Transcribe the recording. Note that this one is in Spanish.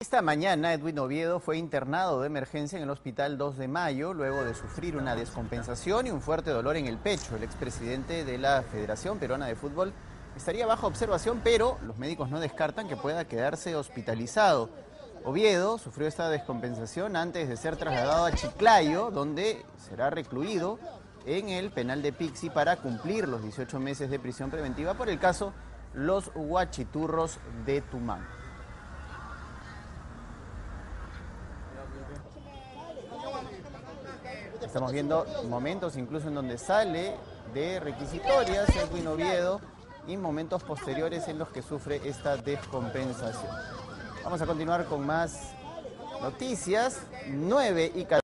Esta mañana Edwin Oviedo fue internado de emergencia en el Hospital 2 de Mayo luego de sufrir una descompensación y un fuerte dolor en el pecho. El expresidente de la Federación Peruana de Fútbol estaría bajo observación, pero los médicos no descartan que pueda quedarse hospitalizado. Oviedo sufrió esta descompensación antes de ser trasladado a Chiclayo, donde será recluido en el penal de Pixi para cumplir los 18 meses de prisión preventiva por el caso Los Huachiturros de Tumaco. Estamos viendo momentos incluso en donde sale de requisitorias Edwin Oviedo y momentos posteriores en los que sufre esta descompensación. Vamos a continuar con más noticias. 9:14.